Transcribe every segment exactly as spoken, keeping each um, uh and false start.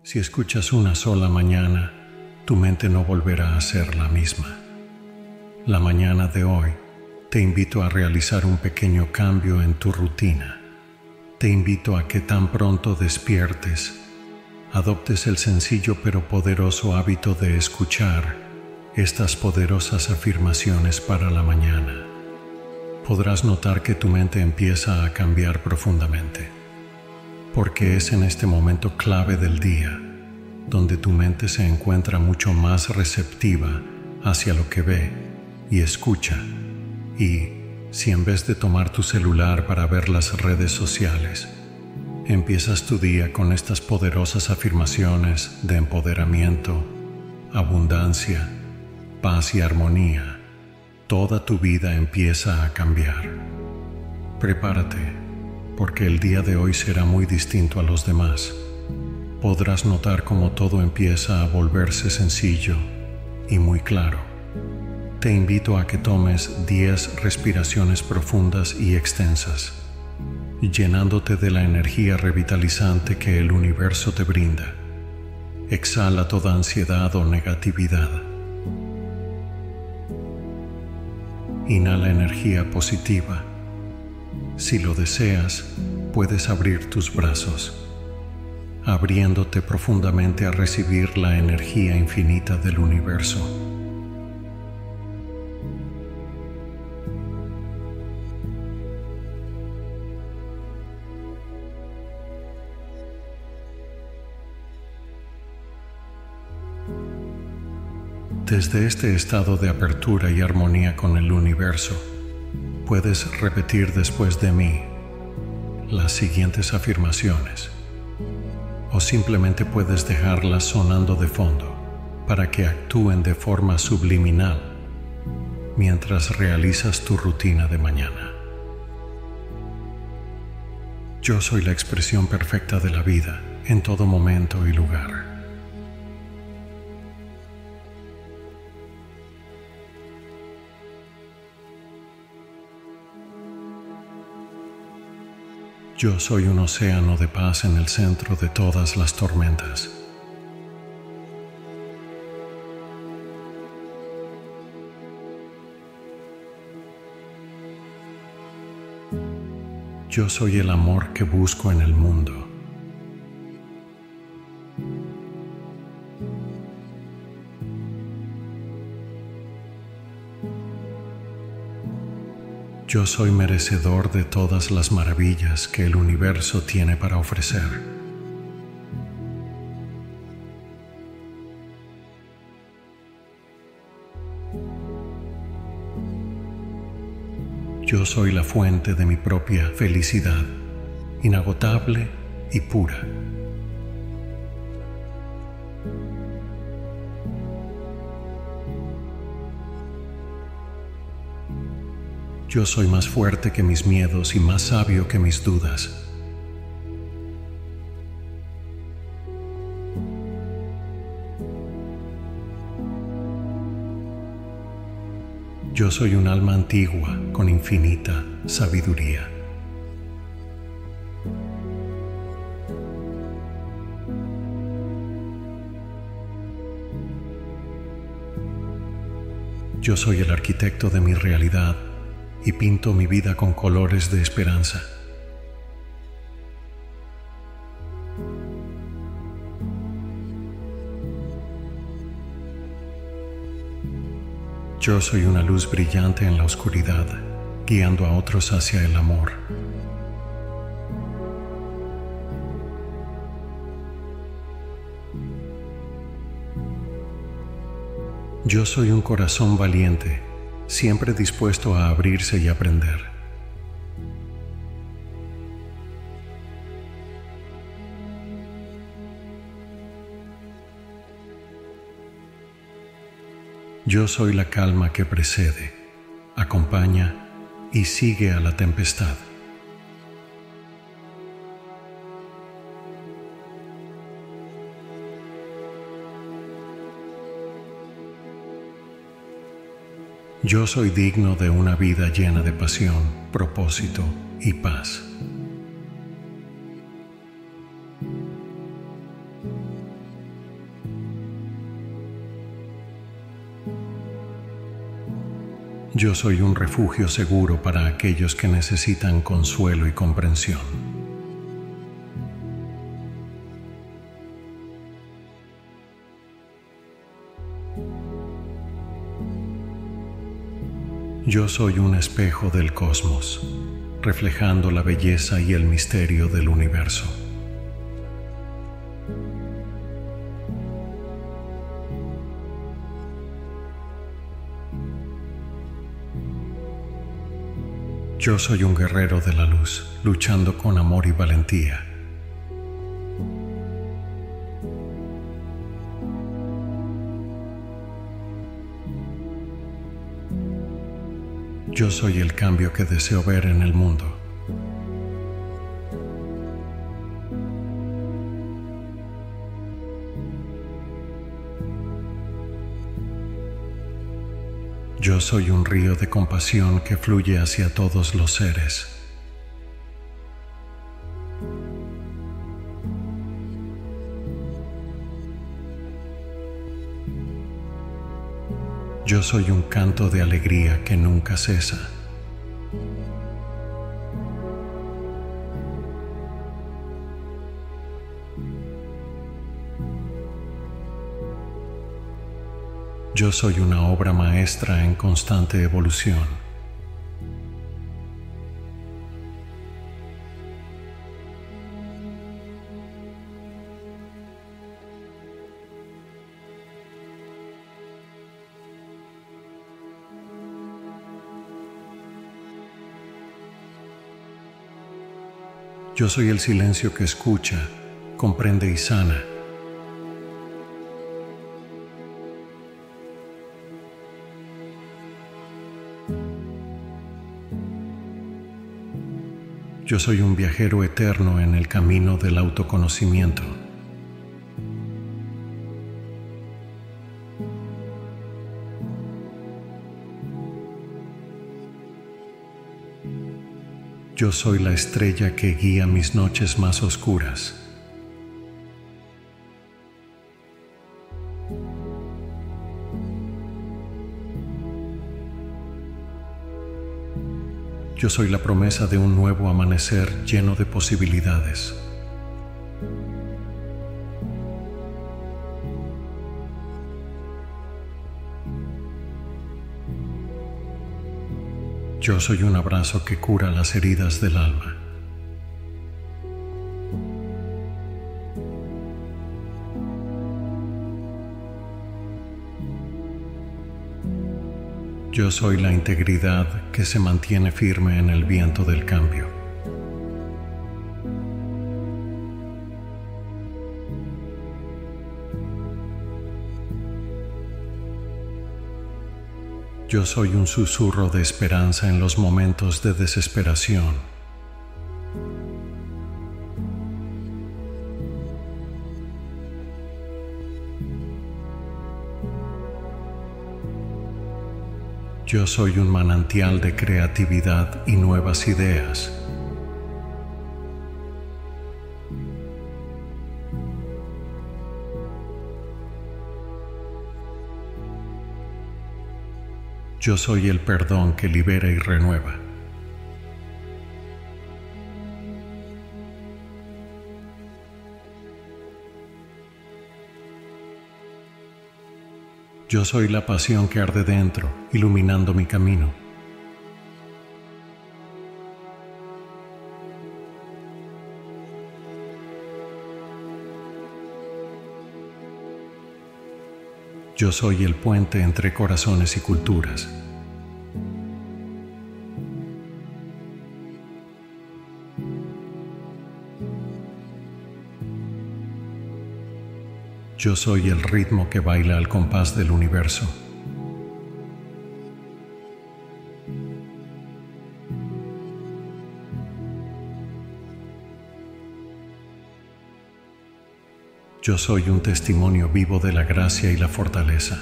Si escuchas una sola mañana, tu mente no volverá a ser la misma. La mañana de hoy, te invito a realizar un pequeño cambio en tu rutina. Te invito a que tan pronto despiertes, adoptes el sencillo pero poderoso hábito de escuchar estas poderosas afirmaciones para la mañana. Podrás notar que tu mente empieza a cambiar profundamente, porque es en este momento clave del día donde tu mente se encuentra mucho más receptiva hacia lo que ve y escucha. Y si en vez de tomar tu celular para ver las redes sociales, empiezas tu día con estas poderosas afirmaciones de empoderamiento, abundancia, paz y armonía, toda tu vida empieza a cambiar. Prepárate, porque el día de hoy será muy distinto a los demás. Podrás notar cómo todo empieza a volverse sencillo y muy claro. Te invito a que tomes diez respiraciones profundas y extensas, llenándote de la energía revitalizante que el universo te brinda. Exhala toda ansiedad o negatividad. Inhala energía positiva. Si lo deseas, puedes abrir tus brazos, abriéndote profundamente a recibir la energía infinita del universo. Desde este estado de apertura y armonía con el universo, puedes repetir después de mí las siguientes afirmaciones, o simplemente puedes dejarlas sonando de fondo para que actúen de forma subliminal mientras realizas tu rutina de mañana. Yo soy la expresión perfecta de la vida en todo momento y lugar. Yo soy un océano de paz en el centro de todas las tormentas. Yo soy el amor que busco en el mundo. Yo soy merecedor de todas las maravillas que el universo tiene para ofrecer. Yo soy la fuente de mi propia felicidad, inagotable y pura. Yo soy más fuerte que mis miedos y más sabio que mis dudas. Yo soy un alma antigua con infinita sabiduría. Yo soy el arquitecto de mi realidad y pinto mi vida con colores de esperanza. Yo soy una luz brillante en la oscuridad, guiando a otros hacia el amor. Yo soy un corazón valiente, siempre dispuesto a abrirse y aprender. Yo soy la calma que precede, acompaña y sigue a la tempestad. Yo soy digno de una vida llena de pasión, propósito y paz. Yo soy un refugio seguro para aquellos que necesitan consuelo y comprensión. Yo soy un espejo del cosmos, reflejando la belleza y el misterio del universo. Yo soy un guerrero de la luz, luchando con amor y valentía. Yo soy el cambio que deseo ver en el mundo. Yo soy un río de compasión que fluye hacia todos los seres. Yo soy un canto de alegría que nunca cesa. Yo soy una obra maestra en constante evolución. Yo soy el silencio que escucha, comprende y sana. Yo soy un viajero eterno en el camino del autoconocimiento. Yo soy la estrella que guía mis noches más oscuras. Yo soy la promesa de un nuevo amanecer lleno de posibilidades. Yo soy un abrazo que cura las heridas del alma. Yo soy la integridad que se mantiene firme en el viento del cambio. Yo soy un susurro de esperanza en los momentos de desesperación. Yo soy un manantial de creatividad y nuevas ideas. Yo soy el perdón que libera y renueva. Yo soy la pasión que arde dentro, iluminando mi camino. Yo soy el puente entre corazones y culturas. Yo soy el ritmo que baila al compás del universo. Yo soy un testimonio vivo de la gracia y la fortaleza.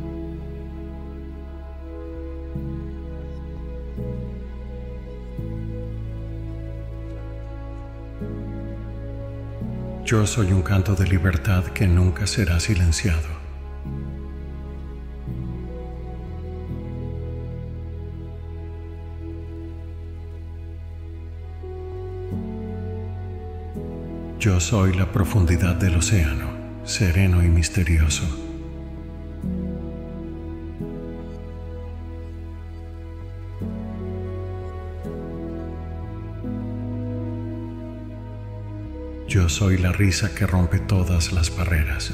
Yo soy un canto de libertad que nunca será silenciado. Yo soy la profundidad del océano, sereno y misterioso. Yo soy la risa que rompe todas las barreras.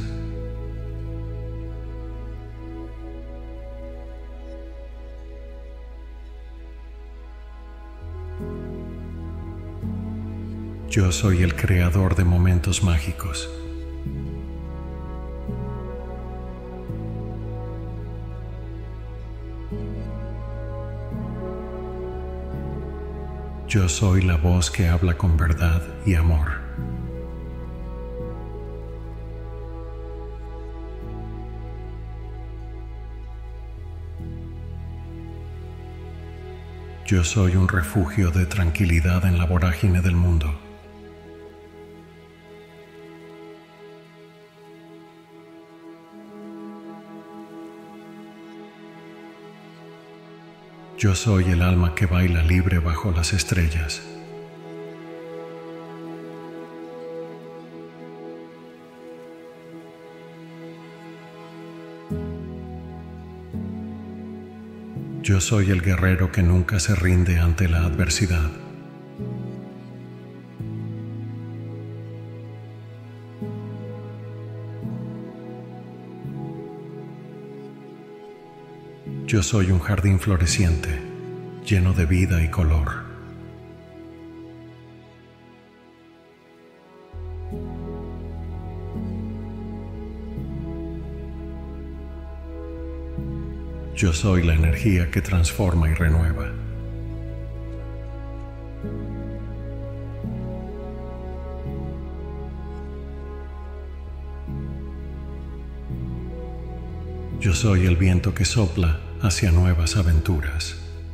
Yo soy el creador de momentos mágicos. Yo soy la voz que habla con verdad y amor. Yo soy un refugio de tranquilidad en la vorágine del mundo. Yo soy el alma que baila libre bajo las estrellas. Yo soy el guerrero que nunca se rinde ante la adversidad. Yo soy un jardín floreciente, lleno de vida y color. Yo soy la energía que transforma y renueva. Yo soy el viento que sopla hacia nuevas aventuras.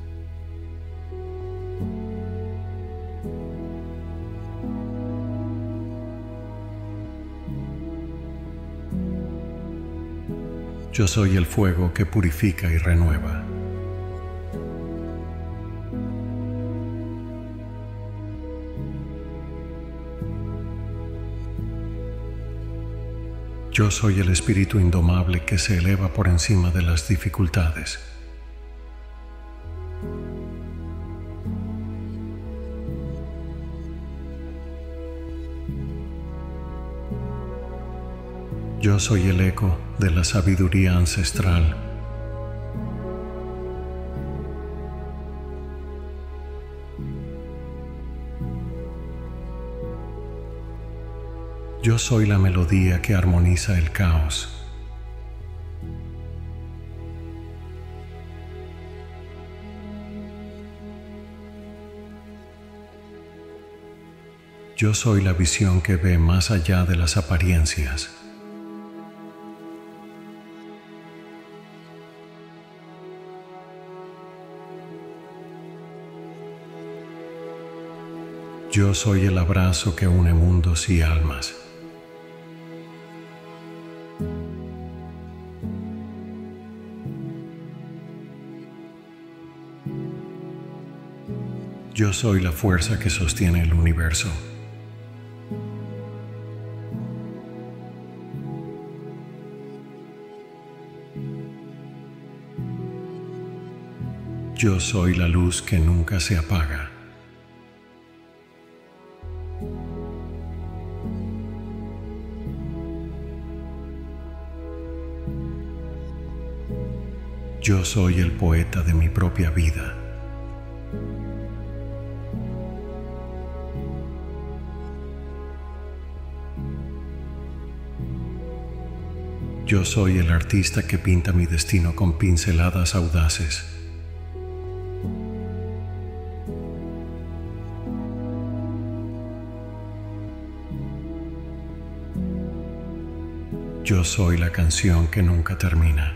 Yo soy el fuego que purifica y renueva. Yo soy el espíritu indomable que se eleva por encima de las dificultades. Yo soy el eco de la sabiduría ancestral. Yo soy la melodía que armoniza el caos. Yo soy la visión que ve más allá de las apariencias. Yo soy el abrazo que une mundos y almas. Yo soy la fuerza que sostiene el universo. Yo soy la luz que nunca se apaga. Yo soy el poeta de mi propia vida. Yo soy el artista que pinta mi destino con pinceladas audaces. Yo soy la canción que nunca termina.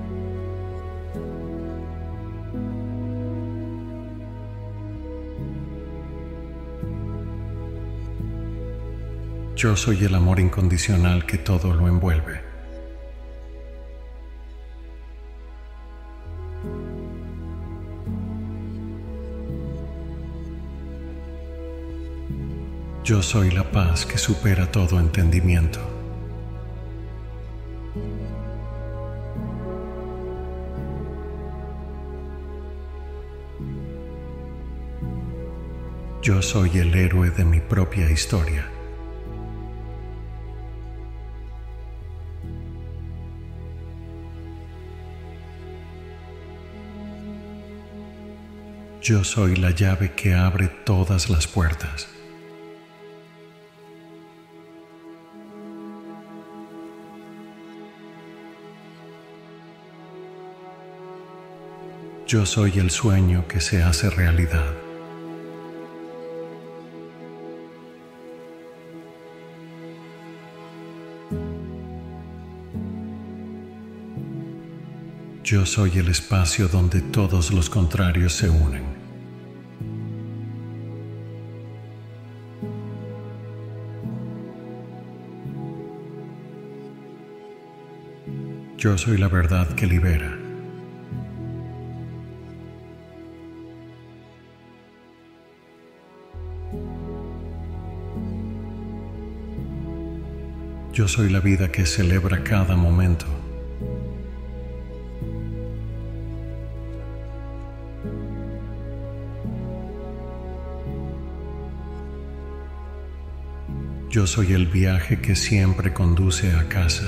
Yo soy el amor incondicional que todo lo envuelve. Yo soy la paz que supera todo entendimiento. Yo soy el héroe de mi propia historia. Yo soy la llave que abre todas las puertas. Yo soy el sueño que se hace realidad. Yo soy el espacio donde todos los contrarios se unen. Yo soy la verdad que libera. Yo soy la vida que celebra cada momento. Yo soy el viaje que siempre conduce a casa.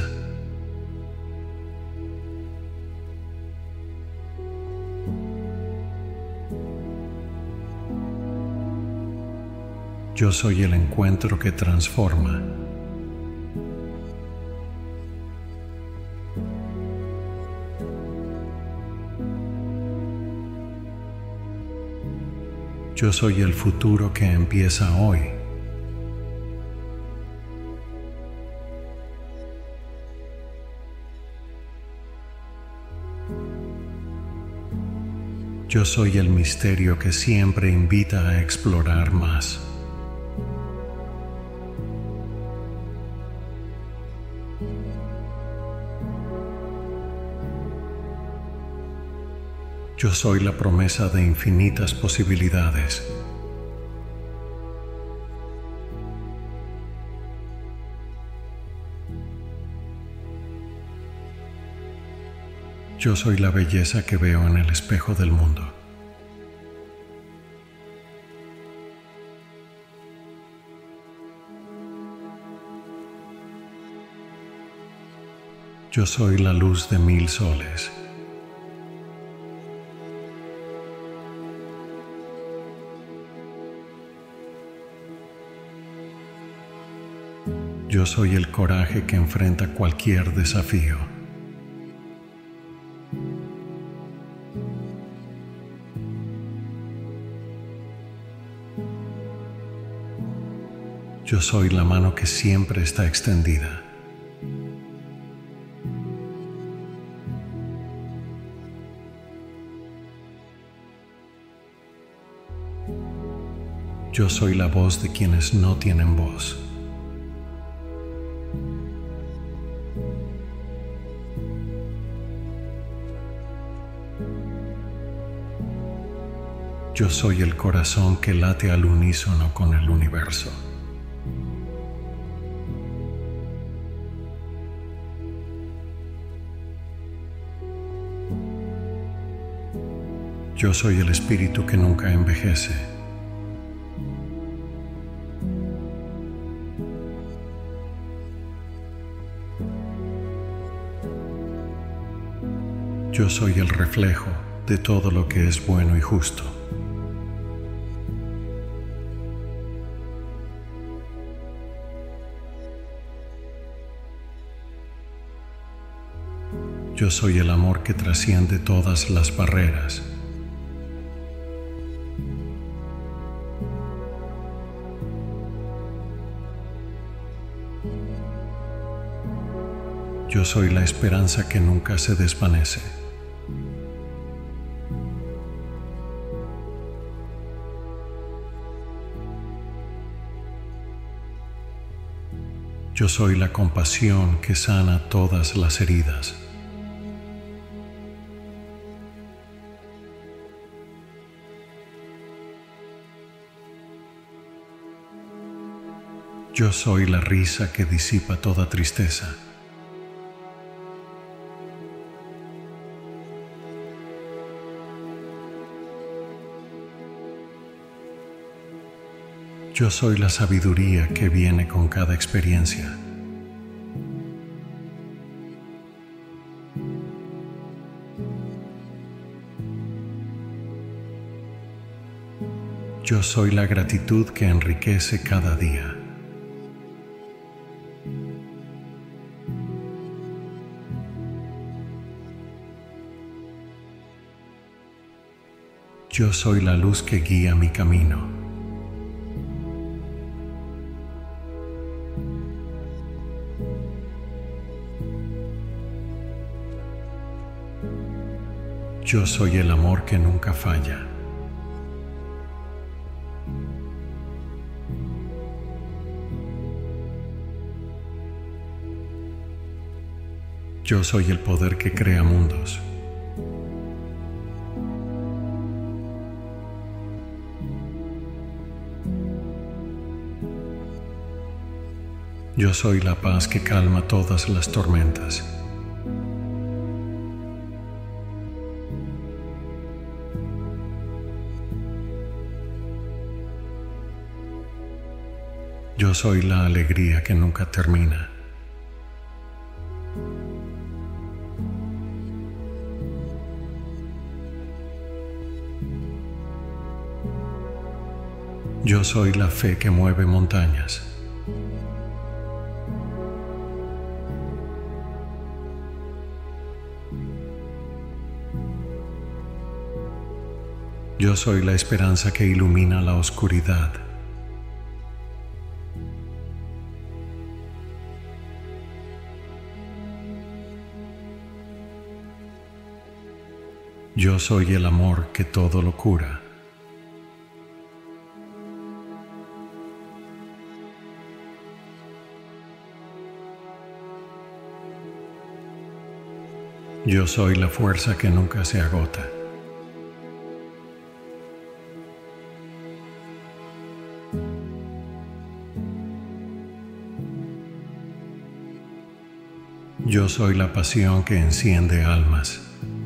Yo soy el encuentro que transforma. Yo soy el futuro que empieza hoy. Yo soy el misterio que siempre invita a explorar más. Yo soy la promesa de infinitas posibilidades. Yo soy la belleza que veo en el espejo del mundo. Yo soy la luz de mil soles. Yo soy el coraje que enfrenta cualquier desafío. Yo soy la mano que siempre está extendida. Yo soy la voz de quienes no tienen voz. Yo soy el corazón que late al unísono con el universo. Yo soy el espíritu que nunca envejece. Yo soy el reflejo de todo lo que es bueno y justo. Yo soy el amor que trasciende todas las barreras. Yo soy la esperanza que nunca se desvanece. Yo soy la compasión que sana todas las heridas. Yo soy la risa que disipa toda tristeza. Yo soy la sabiduría que viene con cada experiencia. Yo soy la gratitud que enriquece cada día. Yo soy la luz que guía mi camino. Yo soy el amor que nunca falla. Yo soy el poder que crea mundos. Yo soy la paz que calma todas las tormentas. Yo soy la alegría que nunca termina. Yo soy la fe que mueve montañas. Yo soy la esperanza que ilumina la oscuridad. Yo soy el amor que todo lo cura. Yo soy la fuerza que nunca se agota. Yo soy la pasión que enciende almas.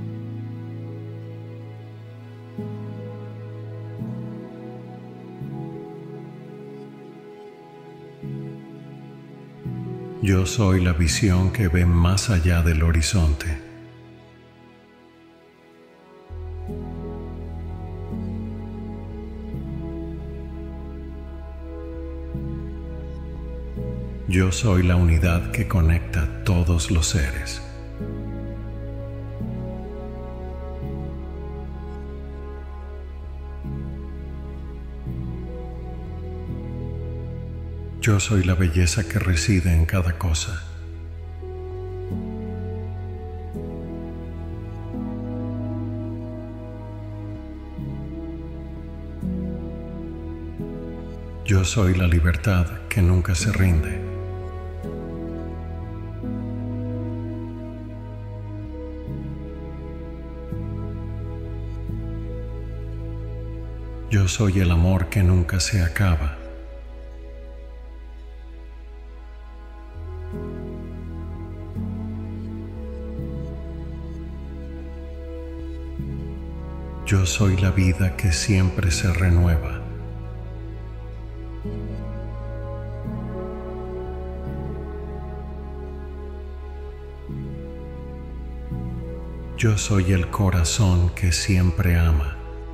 Yo soy la visión que ve más allá del horizonte. Yo soy la unidad que conecta todos los seres. Yo soy la belleza que reside en cada cosa. Yo soy la libertad que nunca se rinde. Yo soy el amor que nunca se acaba. Yo soy la vida que siempre se renueva. Yo soy el corazón que siempre ama.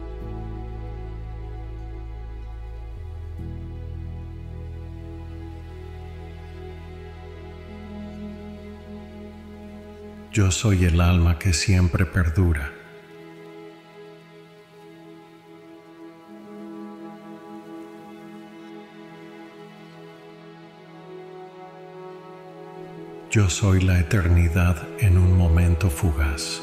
Yo soy el alma que siempre perdura. Yo soy la eternidad en un momento fugaz.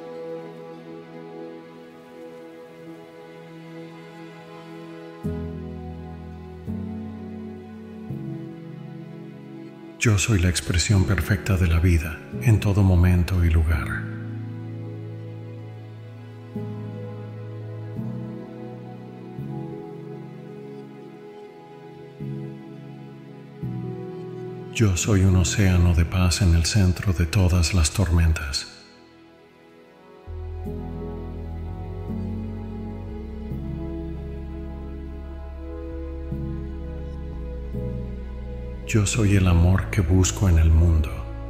Yo soy la expresión perfecta de la vida en todo momento y lugar. Yo soy un océano de paz en el centro de todas las tormentas. Yo soy el amor que busco en el mundo.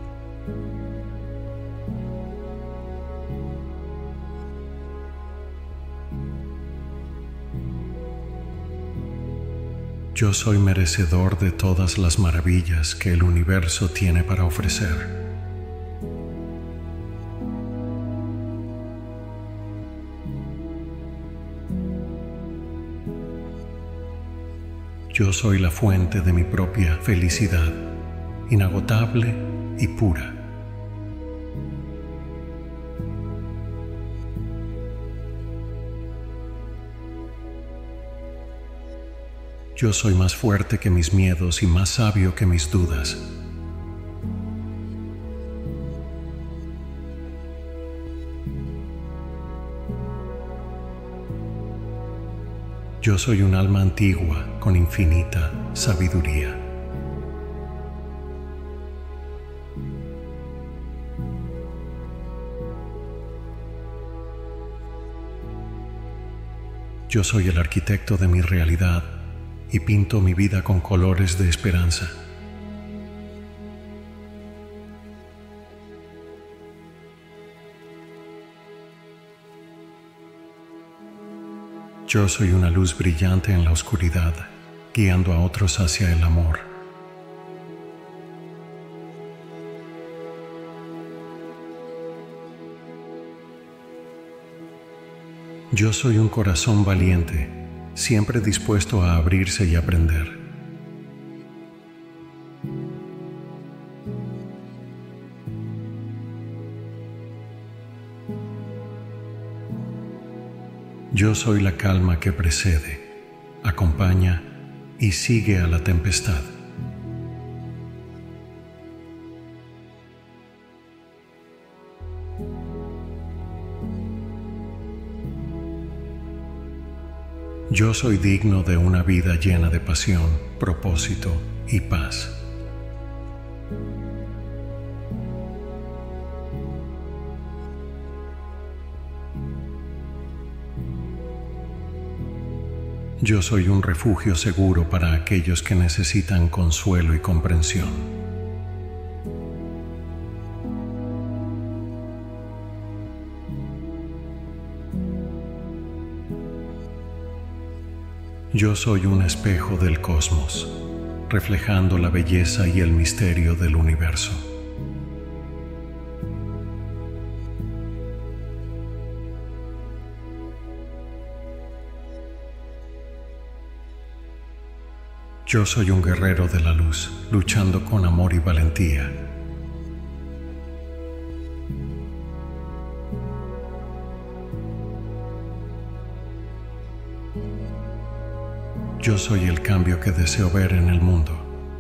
Yo soy merecedor de todas las maravillas que el universo tiene para ofrecer. Yo soy la fuente de mi propia felicidad, inagotable y pura. Yo soy más fuerte que mis miedos y más sabio que mis dudas. Yo soy un alma antigua con infinita sabiduría. Yo soy el arquitecto de mi realidad y pinto mi vida con colores de esperanza. Yo soy una luz brillante en la oscuridad, guiando a otros hacia el amor. Yo soy un corazón valiente, siempre dispuesto a abrirse y aprender. Yo soy la calma que precede, acompaña y sigue a la tempestad. Yo soy digno de una vida llena de pasión, propósito y paz. Yo soy un refugio seguro para aquellos que necesitan consuelo y comprensión. Yo soy un espejo del cosmos, reflejando la belleza y el misterio del universo. Yo soy un guerrero de la luz, luchando con amor y valentía. Yo soy el cambio que deseo ver en el mundo.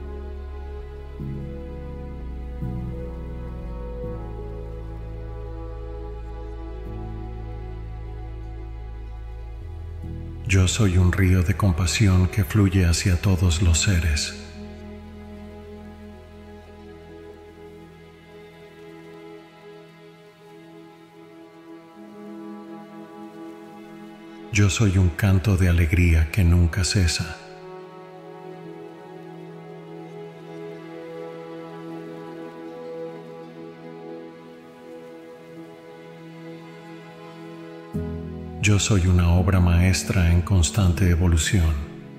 Yo soy un río de compasión que fluye hacia todos los seres. Yo soy un canto de alegría que nunca cesa. Yo soy una obra maestra en constante evolución.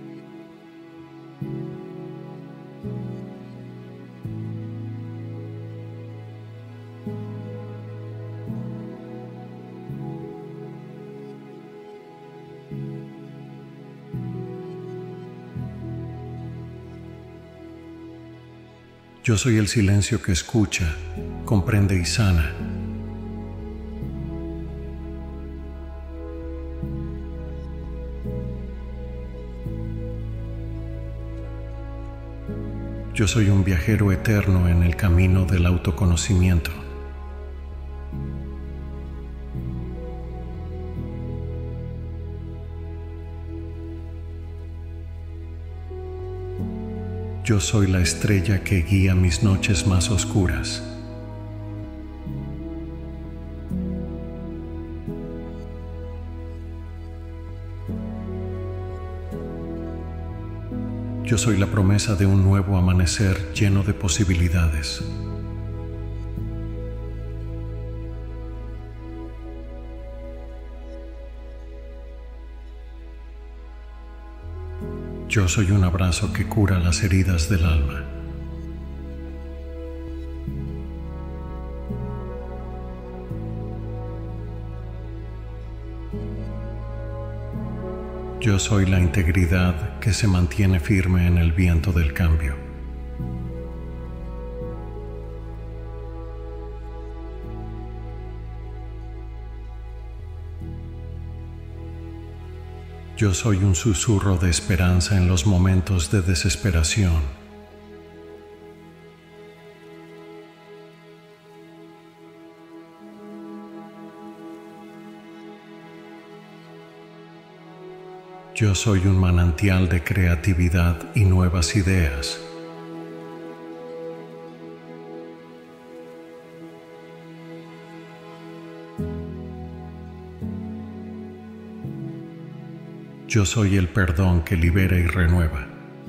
Yo soy el silencio que escucha, comprende y sana. Yo soy un viajero eterno en el camino del autoconocimiento. Yo soy la estrella que guía mis noches más oscuras. Yo soy la promesa de un nuevo amanecer lleno de posibilidades. Yo soy un abrazo que cura las heridas del alma. Yo soy la integridad que se mantiene firme en el viento del cambio. Yo soy un susurro de esperanza en los momentos de desesperación. Yo soy un manantial de creatividad y nuevas ideas. Yo soy el perdón que libera y renueva.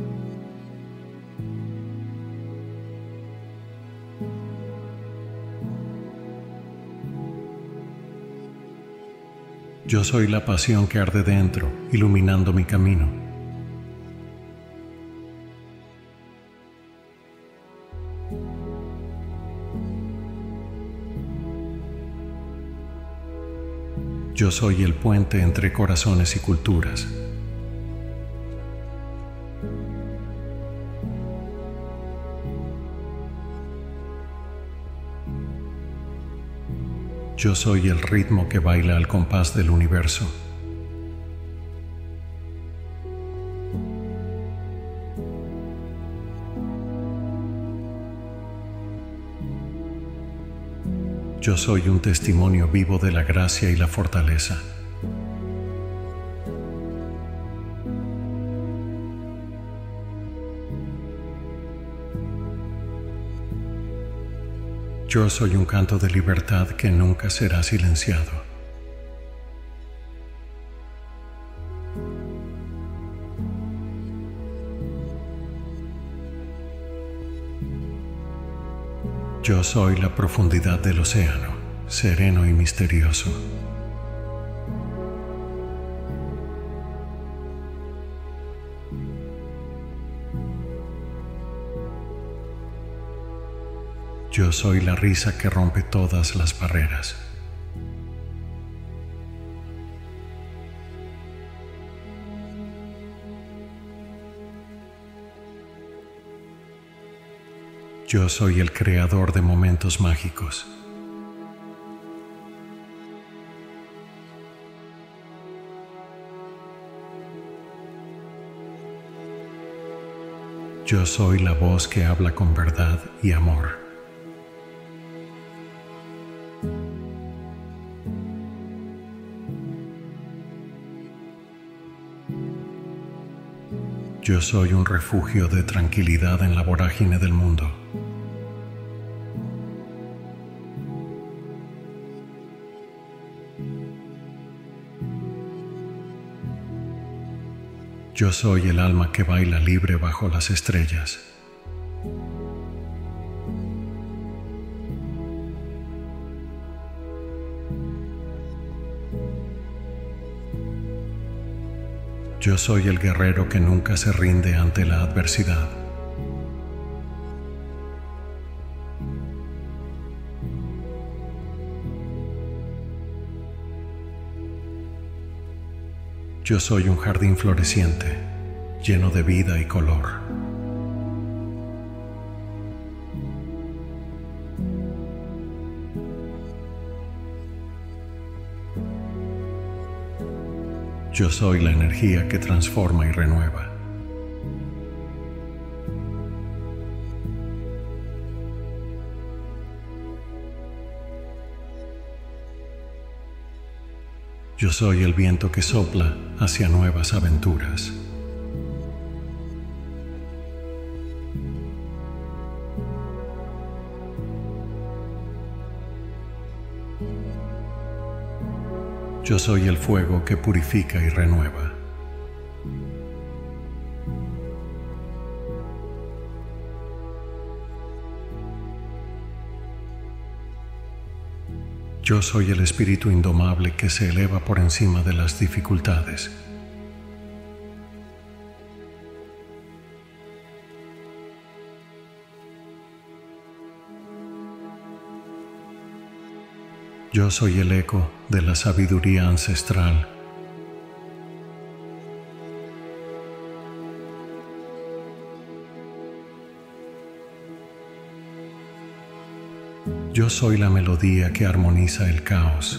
Yo soy la pasión que arde dentro, iluminando mi camino. Yo soy el puente entre corazones y culturas. Yo soy el ritmo que baila al compás del universo. Yo soy un testimonio vivo de la gracia y la fortaleza. Yo soy un canto de libertad que nunca será silenciado. Yo soy la profundidad del océano, sereno y misterioso. Yo soy la risa que rompe todas las barreras. Yo soy el creador de momentos mágicos. Yo soy la voz que habla con verdad y amor. Yo soy un refugio de tranquilidad en la vorágine del mundo. Yo soy el alma que baila libre bajo las estrellas. Yo soy el guerrero que nunca se rinde ante la adversidad. Yo soy un jardín floreciente, lleno de vida y color. Yo soy la energía que transforma y renueva. Yo soy el viento que sopla hacia nuevas aventuras. Yo soy el fuego que purifica y renueva. Yo soy el espíritu indomable que se eleva por encima de las dificultades. Yo soy el eco de la sabiduría ancestral. Yo soy la melodía que armoniza el caos.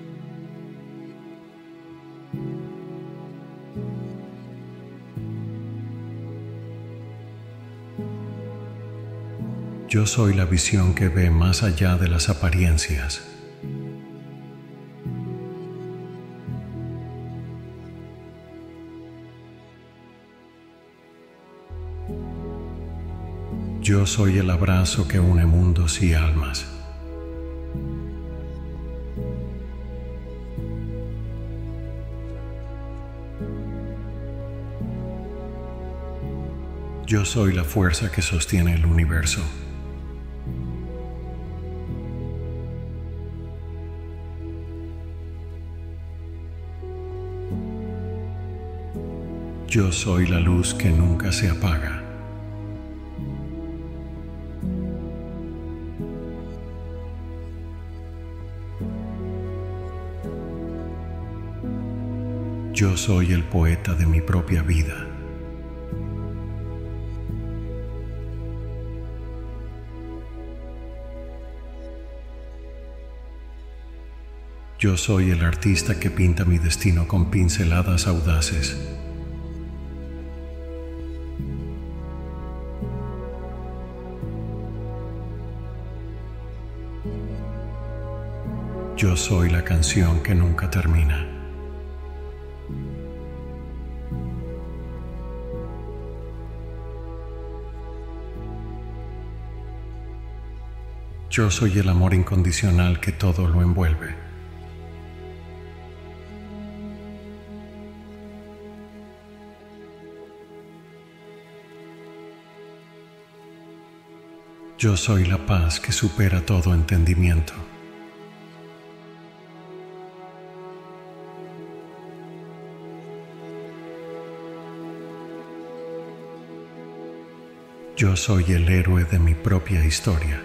Yo soy la visión que ve más allá de las apariencias. Yo soy el abrazo que une mundos y almas. Yo soy la fuerza que sostiene el universo. Yo soy la luz que nunca se apaga. Yo soy el poeta de mi propia vida. Yo soy el artista que pinta mi destino con pinceladas audaces. Yo soy la canción que nunca termina. Yo soy el amor incondicional que todo lo envuelve. Yo soy la paz que supera todo entendimiento. Yo soy el héroe de mi propia historia.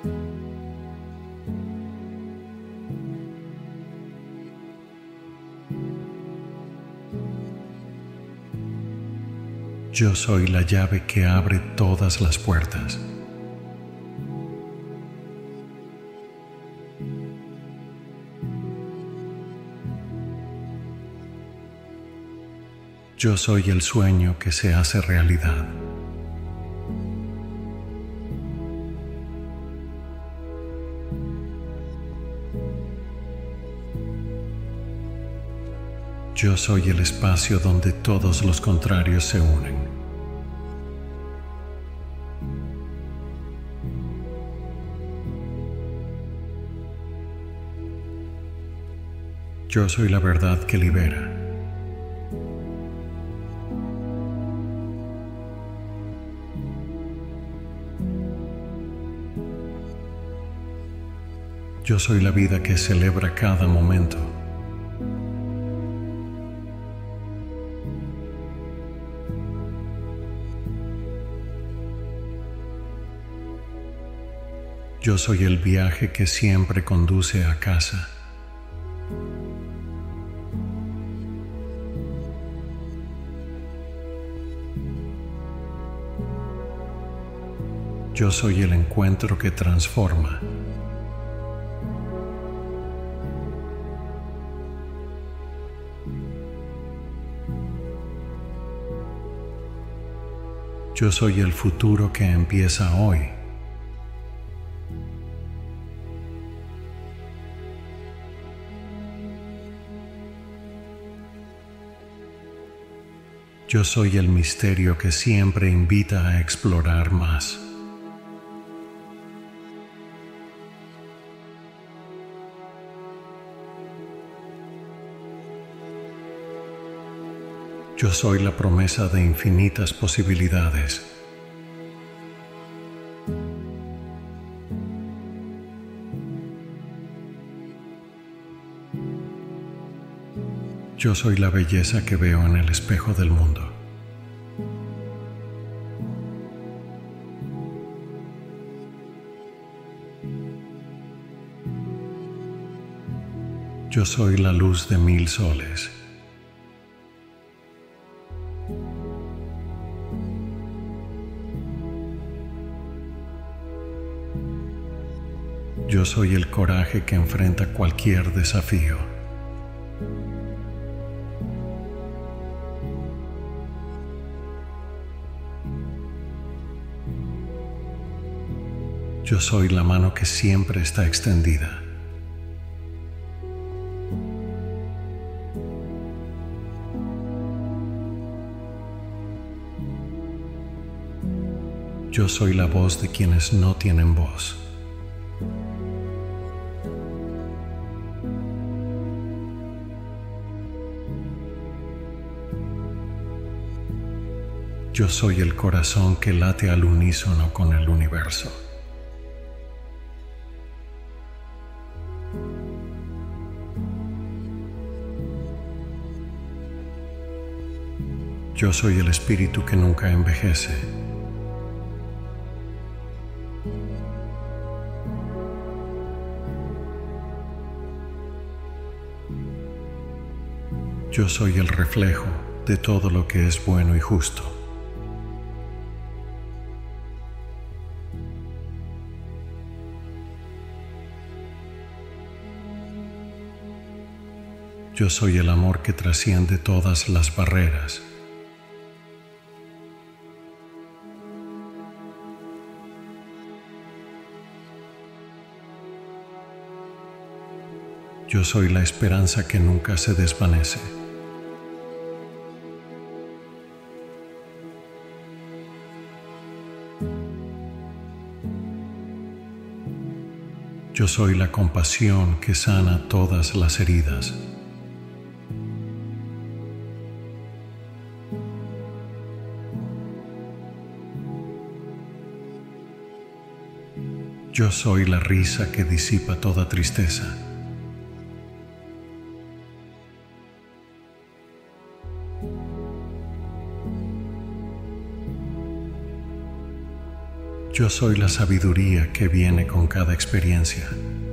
Yo soy la llave que abre todas las puertas. Yo soy el sueño que se hace realidad. Yo soy el espacio donde todos los contrarios se unen. Yo soy la verdad que libera. Yo soy la vida que celebra cada momento. Yo soy el viaje que siempre conduce a casa. Yo soy el encuentro que transforma. Yo soy el futuro que empieza hoy. Yo soy el misterio que siempre invita a explorar más. Yo soy la promesa de infinitas posibilidades. Yo soy la belleza que veo en el espejo del mundo. Yo soy la luz de mil soles. Yo soy el coraje que enfrenta cualquier desafío. Yo soy la mano que siempre está extendida. Yo soy la voz de quienes no tienen voz. Yo soy el corazón que late al unísono con el universo. Yo soy el espíritu que nunca envejece. Yo soy el reflejo de todo lo que es bueno y justo. Yo soy el amor que trasciende todas las barreras. Yo soy la esperanza que nunca se desvanece. Yo soy la compasión que sana todas las heridas. Yo soy la risa que disipa toda tristeza. Yo soy la sabiduría que viene con cada experiencia.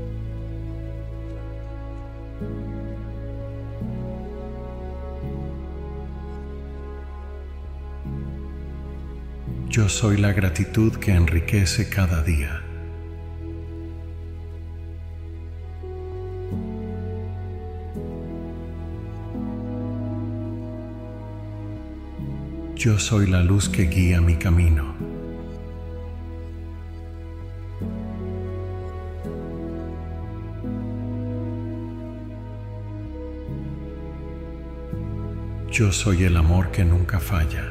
Yo soy la gratitud que enriquece cada día. Yo soy la luz que guía mi camino. Yo soy el amor que nunca falla.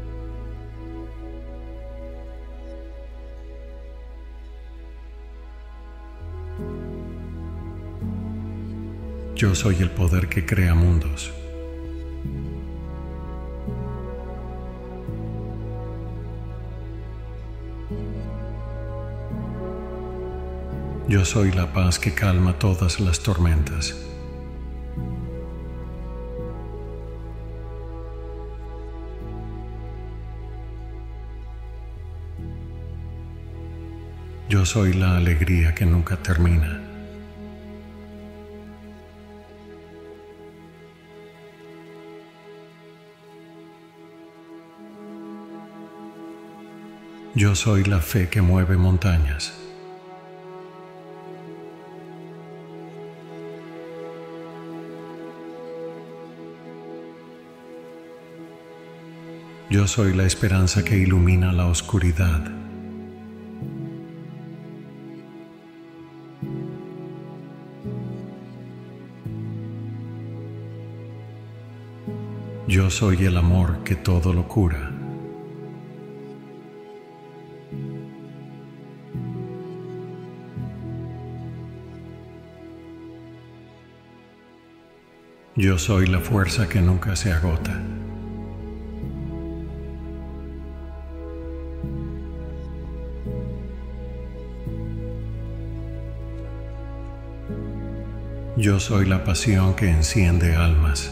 Yo soy el poder que crea mundos. Yo soy la paz que calma todas las tormentas. Yo soy la alegría que nunca termina. Yo soy la fe que mueve montañas. Yo soy la esperanza que ilumina la oscuridad. Yo soy el amor que todo lo cura. Yo soy la fuerza que nunca se agota. Yo soy la pasión que enciende almas.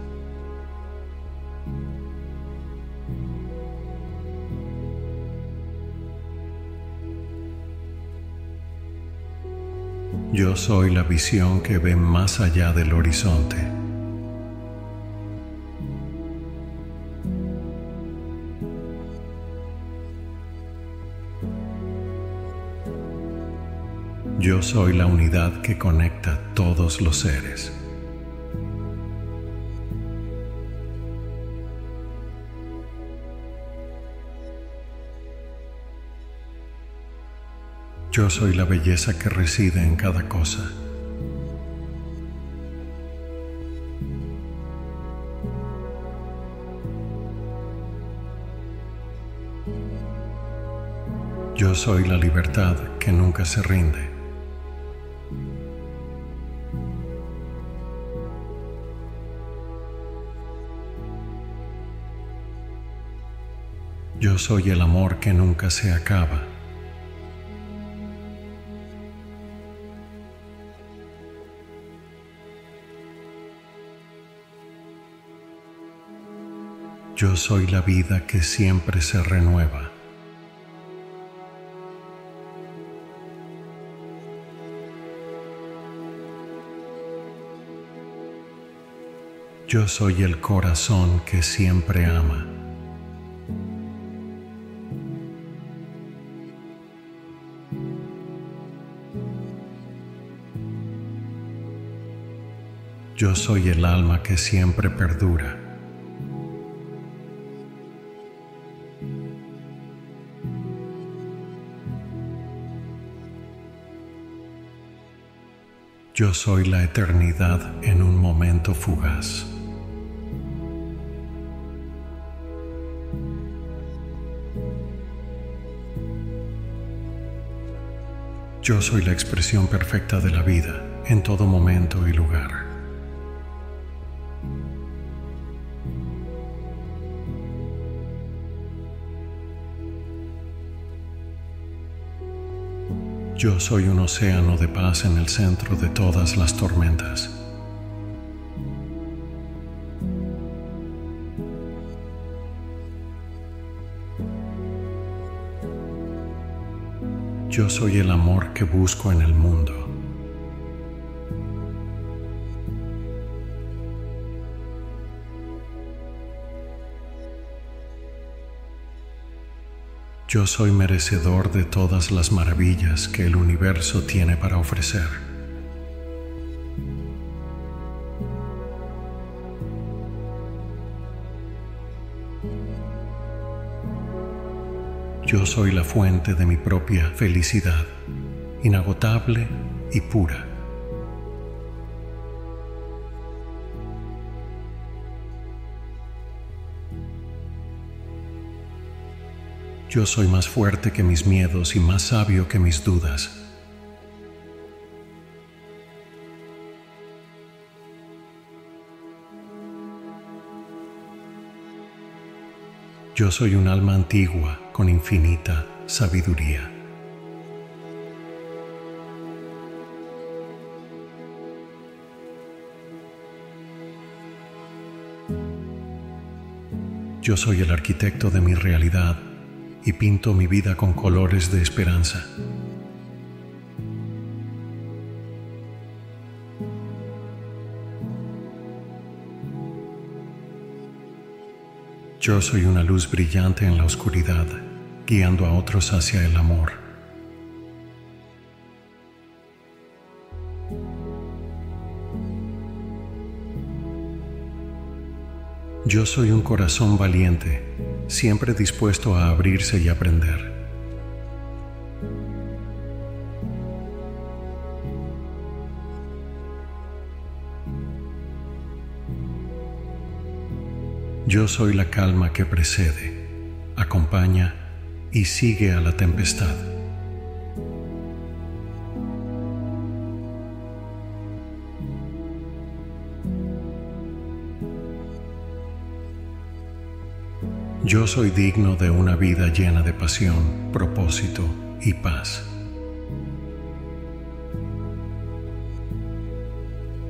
Yo soy la visión que ve más allá del horizonte. Yo soy la unidad que conecta todos los seres. Yo soy la belleza que reside en cada cosa. Yo soy la libertad que nunca se rinde. Yo soy el amor que nunca se acaba. Yo soy la vida que siempre se renueva. Yo soy el corazón que siempre ama. Yo soy el alma que siempre perdura. Yo soy la eternidad en un momento fugaz. Yo soy la expresión perfecta de la vida en todo momento y lugar. Yo soy un océano de paz en el centro de todas las tormentas. Yo soy el amor que busco en el mundo. Yo soy merecedor de todas las maravillas que el universo tiene para ofrecer. Yo soy la fuente de mi propia felicidad, inagotable y pura. Yo soy más fuerte que mis miedos y más sabio que mis dudas. Yo soy un alma antigua con infinita sabiduría. Yo soy el arquitecto de mi realidad y pinto mi vida con colores de esperanza. Yo soy una luz brillante en la oscuridad, guiando a otros hacia el amor. Yo soy un corazón valiente, siempre dispuesto a abrirse y aprender. Yo soy la calma que precede, acompaña y sigue a la tempestad. Yo soy digno de una vida llena de pasión, propósito y paz.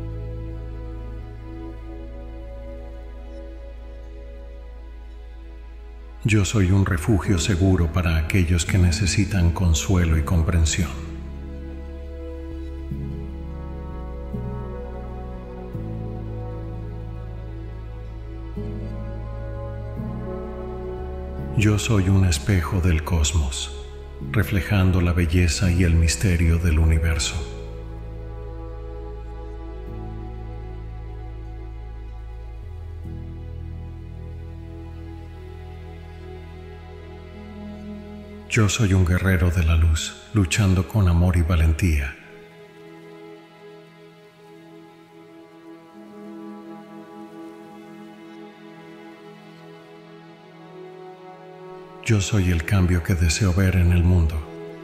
Yo soy un refugio seguro para aquellos que necesitan consuelo y comprensión. Yo soy un espejo del cosmos, reflejando la belleza y el misterio del universo. Yo soy un guerrero de la luz, luchando con amor y valentía. Yo soy el cambio que deseo ver en el mundo.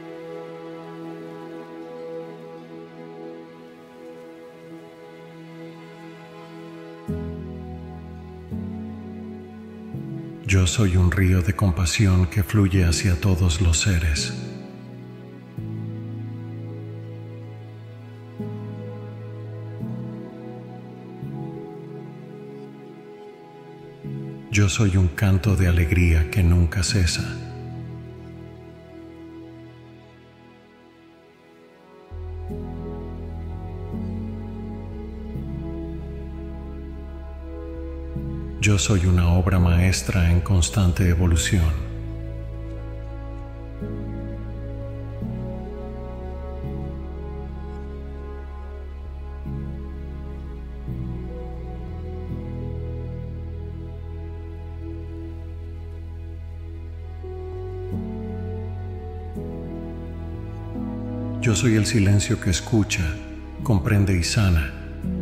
Yo soy un río de compasión que fluye hacia todos los seres. Yo soy un canto de alegría que nunca cesa. Yo soy una obra maestra en constante evolución. Yo soy el silencio que escucha, comprende y sana.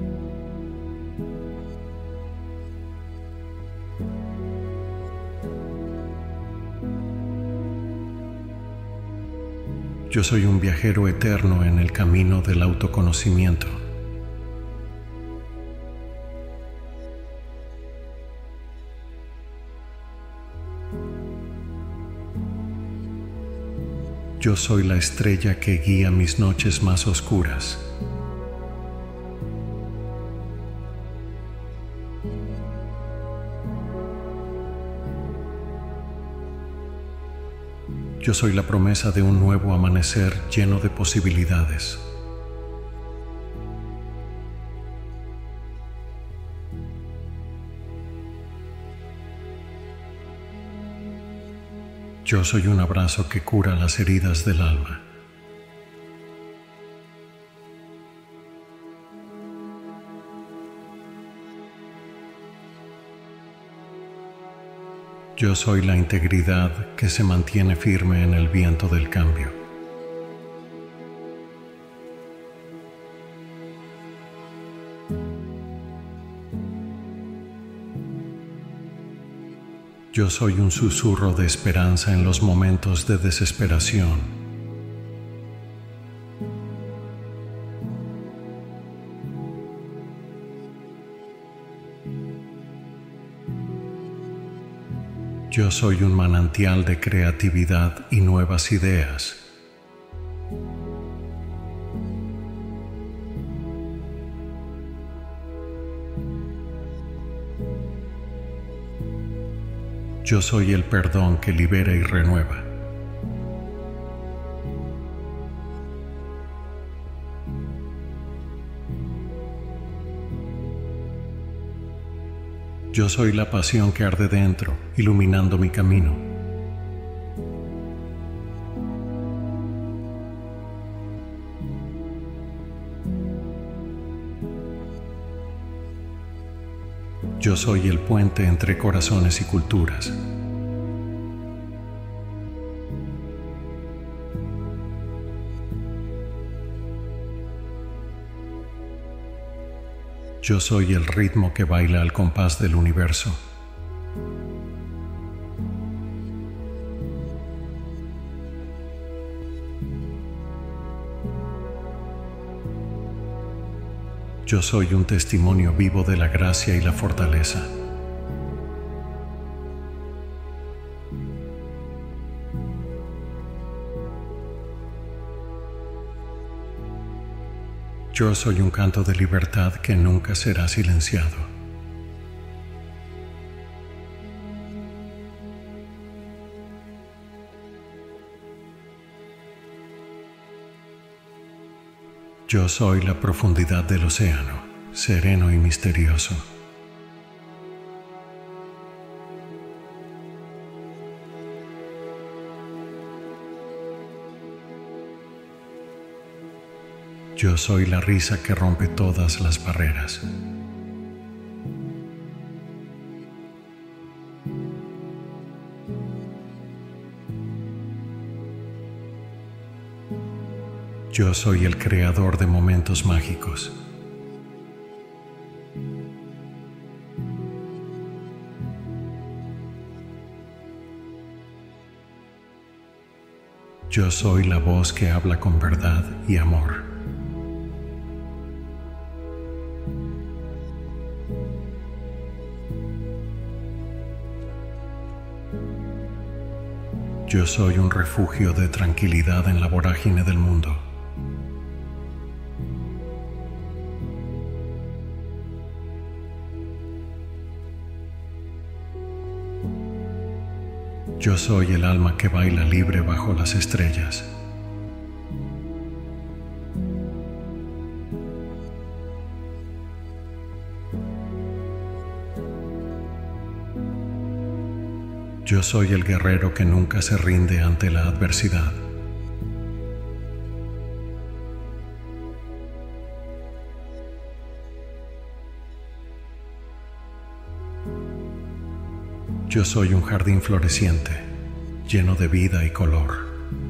Yo soy un viajero eterno en el camino del autoconocimiento. Yo soy la estrella que guía mis noches más oscuras. Yo soy la promesa de un nuevo amanecer lleno de posibilidades. Yo soy un abrazo que cura las heridas del alma. Yo soy la integridad que se mantiene firme en el viento del cambio. Yo soy un susurro de esperanza en los momentos de desesperación. Yo soy un manantial de creatividad y nuevas ideas. Yo soy el perdón que libera y renueva. Yo soy la pasión que arde dentro, iluminando mi camino. Yo soy el puente entre corazones y culturas. Yo soy el ritmo que baila al compás del universo. Yo soy un testimonio vivo de la gracia y la fortaleza. Yo soy un canto de libertad que nunca será silenciado. Yo soy la profundidad del océano, sereno y misterioso. Yo soy la risa que rompe todas las barreras. Yo soy el creador de momentos mágicos. Yo soy la voz que habla con verdad y amor. Yo soy un refugio de tranquilidad en la vorágine del mundo. Yo soy el alma que baila libre bajo las estrellas. Yo soy el guerrero que nunca se rinde ante la adversidad. Yo soy un jardín floreciente, lleno de vida y color.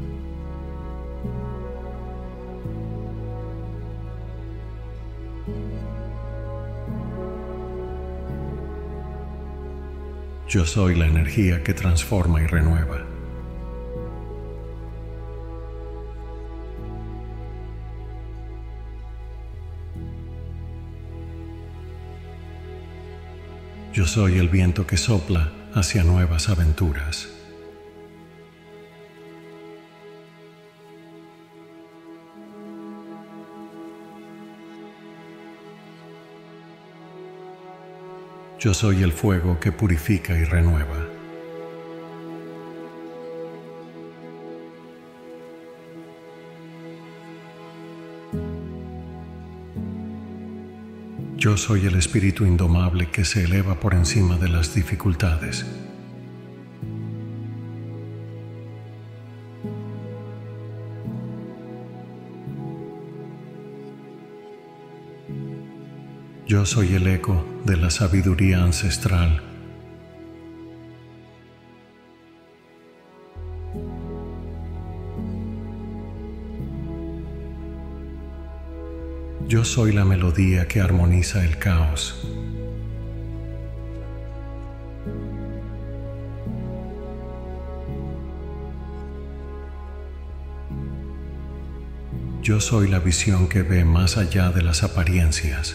Yo soy la energía que transforma y renueva. Yo soy el viento que sopla hacia nuevas aventuras. Yo soy el fuego que purifica y renueva. Yo soy el espíritu indomable que se eleva por encima de las dificultades. Yo soy el eco de la sabiduría ancestral. Yo soy la melodía que armoniza el caos. Yo soy la visión que ve más allá de las apariencias.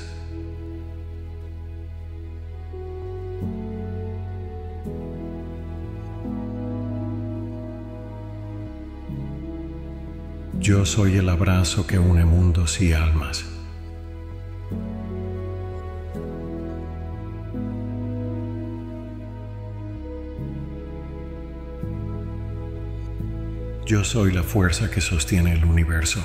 Yo soy el abrazo que une mundos y almas. Yo soy la fuerza que sostiene el universo.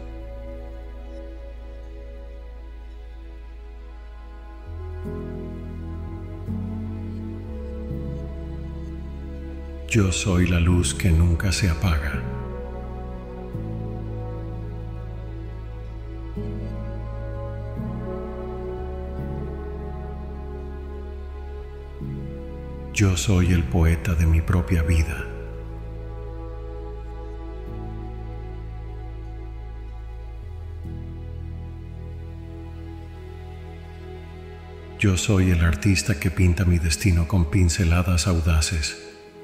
Yo soy la luz que nunca se apaga. Yo soy el poeta de mi propia vida. Yo soy el artista que pinta mi destino con pinceladas audaces.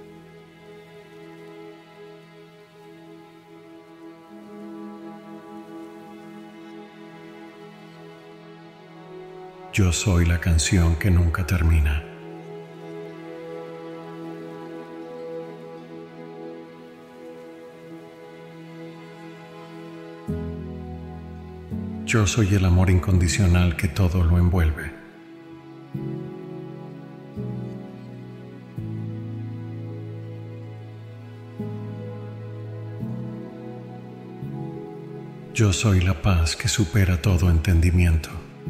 Yo soy la canción que nunca termina. Yo soy el amor incondicional que todo lo envuelve. Yo soy la paz que supera todo entendimiento.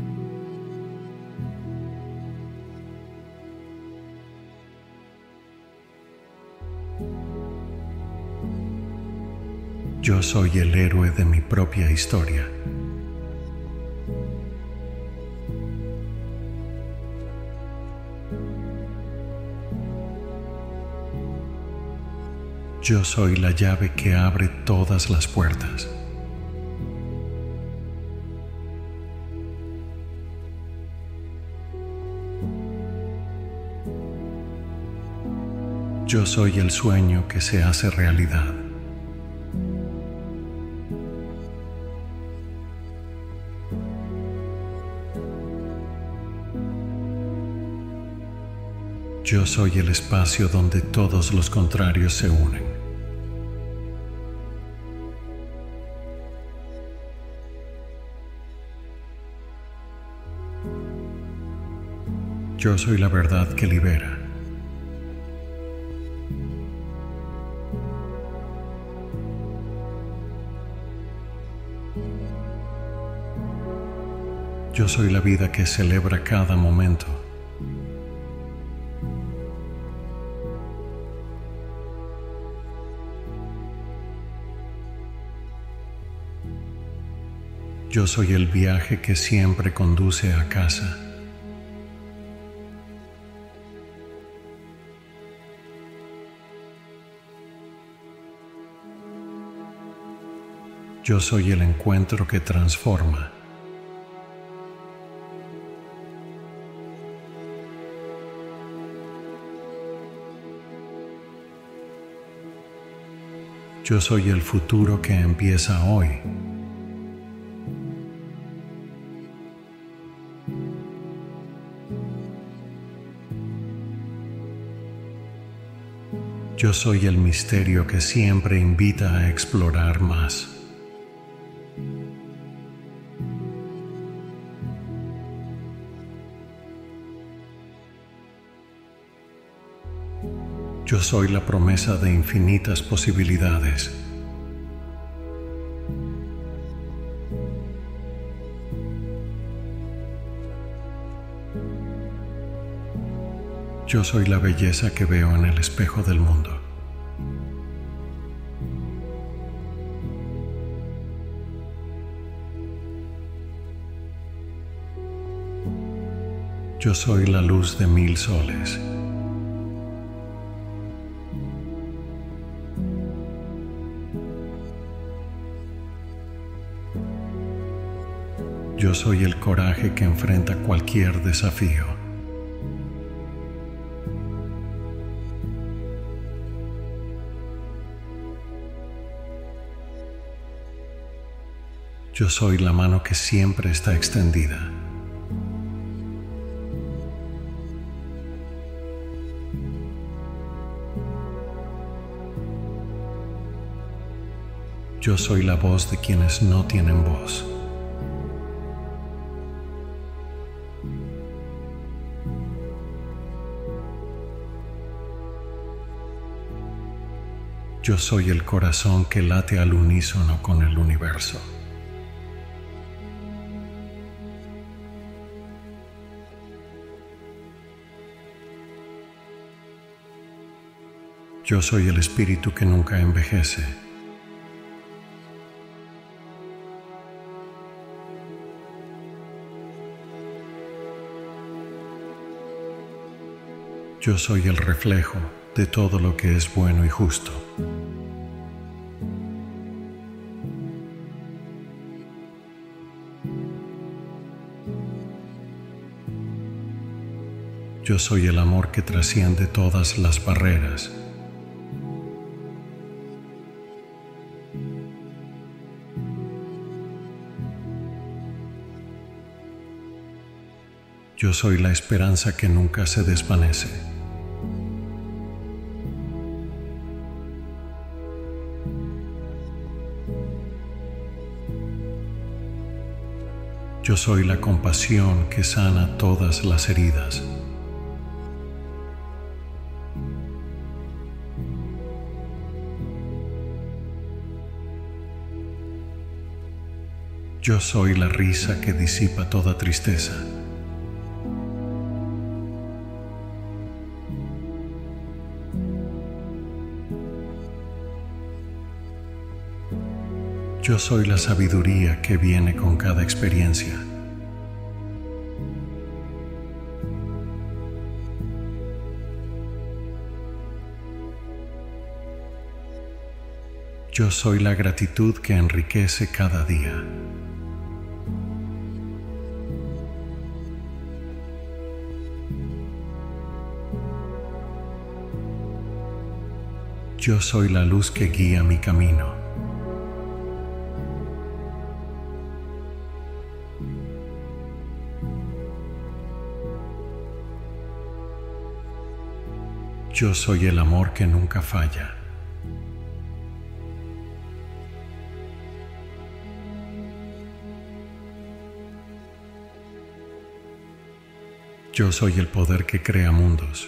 Yo soy el héroe de mi propia historia. Yo soy la llave que abre todas las puertas. Yo soy el sueño que se hace realidad. Yo soy el espacio donde todos los contrarios se unen. Yo soy la verdad que libera. Yo soy la vida que celebra cada momento. Yo soy el viaje que siempre conduce a casa. Yo soy el encuentro que transforma. Yo soy el futuro que empieza hoy. Yo soy el misterio que siempre invita a explorar más. Yo soy la promesa de infinitas posibilidades. Yo soy la belleza que veo en el espejo del mundo. Yo soy la luz de mil soles. Yo soy el coraje que enfrenta cualquier desafío. Yo soy la mano que siempre está extendida. Yo soy la voz de quienes no tienen voz. Yo soy el corazón que late al unísono con el universo. Yo soy el espíritu que nunca envejece. Yo soy el reflejo de todo lo que es bueno y justo. Yo soy el amor que trasciende todas las barreras. Yo soy la esperanza que nunca se desvanece. Yo soy la compasión que sana todas las heridas. Yo soy la risa que disipa toda tristeza. Yo soy la sabiduría que viene con cada experiencia. Yo soy la gratitud que enriquece cada día. Yo soy la luz que guía mi camino. Yo soy el amor que nunca falla. Yo soy el poder que crea mundos.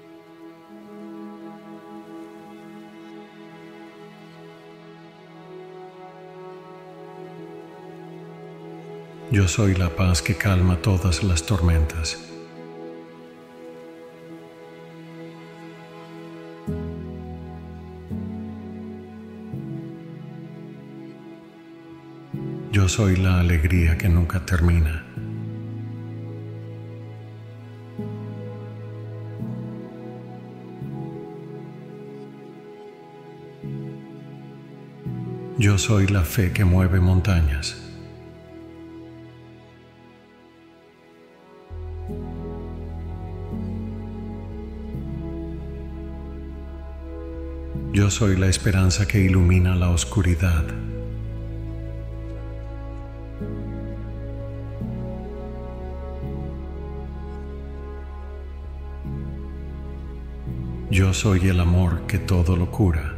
Yo soy la paz que calma todas las tormentas. Yo soy la alegría que nunca termina. Yo soy la fe que mueve montañas. Yo soy la esperanza que ilumina la oscuridad. Yo soy el amor que todo lo cura.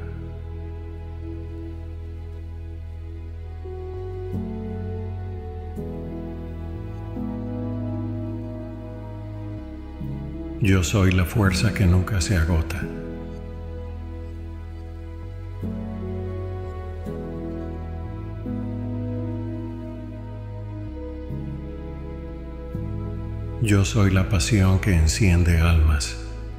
Yo soy la fuerza que nunca se agota. Yo soy la pasión que enciende almas.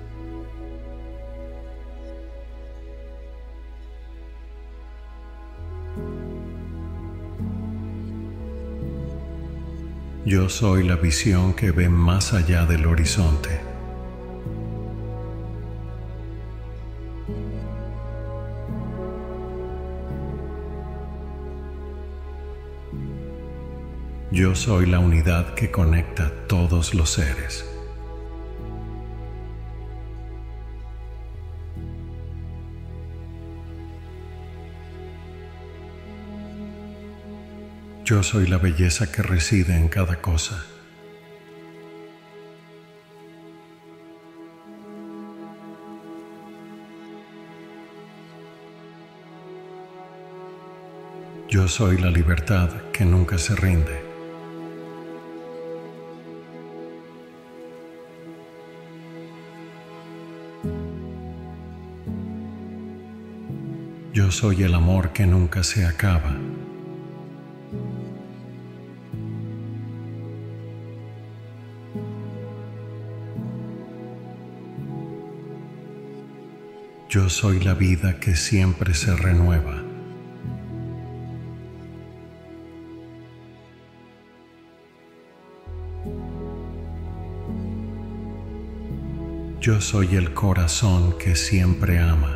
Yo soy la visión que ve más allá del horizonte. Yo soy la unidad que conecta todos los seres. Yo soy la belleza que reside en cada cosa. Yo soy la libertad que nunca se rinde. Yo soy el amor que nunca se acaba. Yo soy la vida que siempre se renueva. Yo soy el corazón que siempre ama.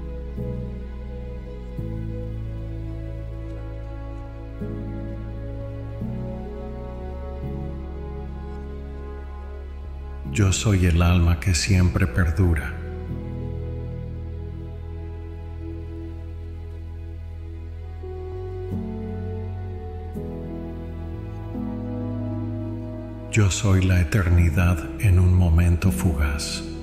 Yo soy el alma que siempre perdura. Yo soy la eternidad en un momento fugaz.